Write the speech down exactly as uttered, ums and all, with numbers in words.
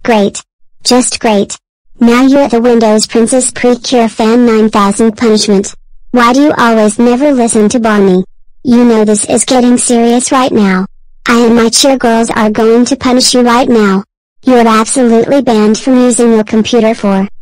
Great. Just great. Now you're the Windows Princess Precure Fan nine thousand punishment. Why do you always never listen to Barney? You know this is getting serious right now. I and my cheer girls are going to punish you right now. You're absolutely banned from using your computer for